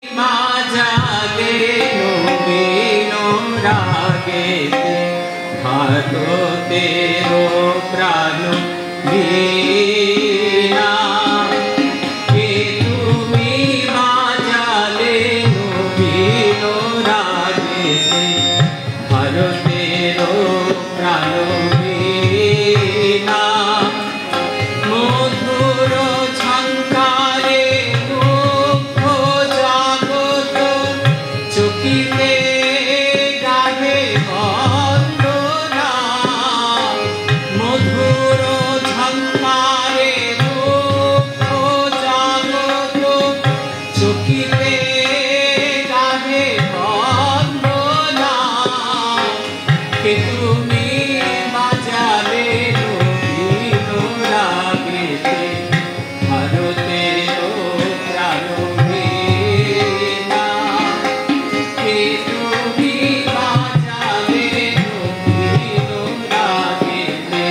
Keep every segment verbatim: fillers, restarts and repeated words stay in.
মাঝালে নবীন রাগেতে ভারতেরও প্রাণ বীণা কে তুমি মাঝালে নবীন রাগেতে ভারতেরও প্রাণ বীণা মধুর ঝঙ্কারে মুগ্ধ জাগত চকিতে গাহে বন্দনা মধুর ঝঙ্কারে মুগ্ধ জাগত চকিতে গাহে বন্দনা কে তুমি বাজালে নবীন রাগেতে ভারতেরও প্রাণ বীণা কে তুমি বাজালে নবীন রাগেতে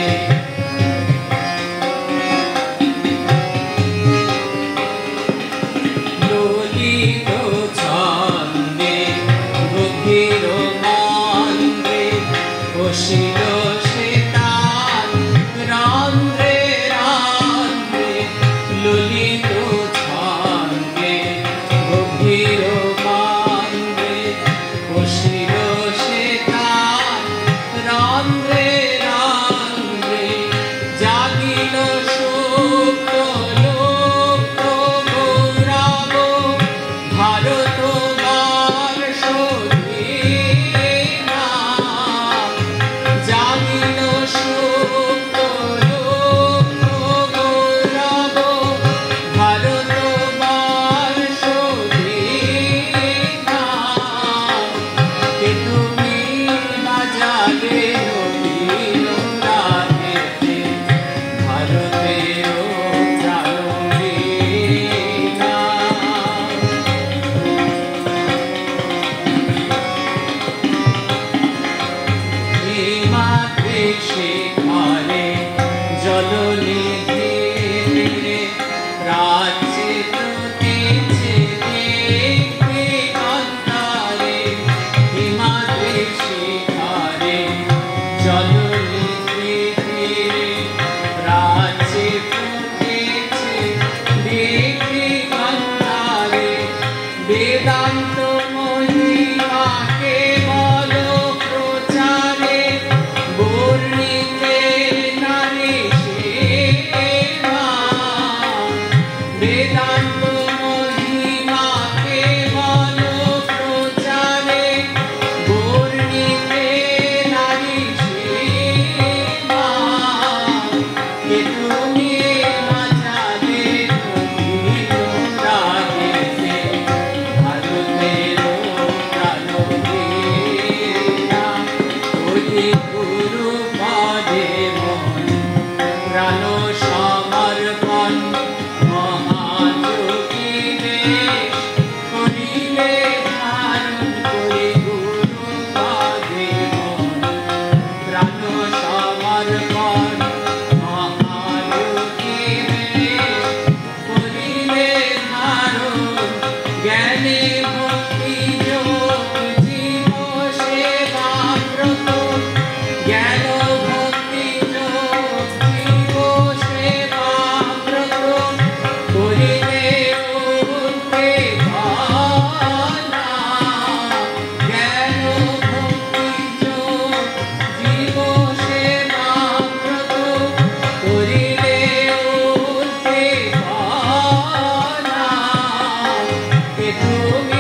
ললিত ছন্দে গভীর মন্দ্রে বসিল সে তার রন্ধ্রে রন্ধ্রে ললিত ছন্দে গভীর মন্দ্রে বসিল সে তার রন্ধ্রে রন্ধ্রে জাগিল সুপ্ত লুপ্ত গৌরব ভারত বর্ষ ধীরা জাগিল সুপ্ত লুপ্ত গৌরব ভারত বর্ষ ধীরা কে তুমি বাজালে নবীন রাগেতে ভারতেরও প্রাণ বীণা হিমাদ্রি শিখরে জলনিধি তীরে রাজ্যে প্রতিছে দেখবে গন্ধারে হিমাদ্রি শিখরে জলনিধি তীরে রাজ্যে প্রতিছে দেখবে গন্ধারে বেদান্ত মহিমাকে বল প্রচারে বর্ণিতে নারী সেবা বেদান্ত মহিমাকে বল প্রচারে বর্ণিতে নারী সেবা কে তুমি বাজালে নবীন রাগেতে ভারতেরও প্রাণ বীণা ওই গুরু পদে মন প্রাণ সমর্পণ মহাযোগী বেশ করিলে ধারণ করি গুরু পদে মন প্রাণ সমর্পণ মহাযোগী বেশ করিলে ধারণ জ্ঞানে ভক্তি যোগ জীব সেবা ব্রত জ্ঞান ভক্তি যোগ জীব সেবা ব্রত করিলে উঠে ভানা জ্ঞান ভক্তি যোগ জীব সেবা ব্রত করিলে উঠে ভানা কে তুমি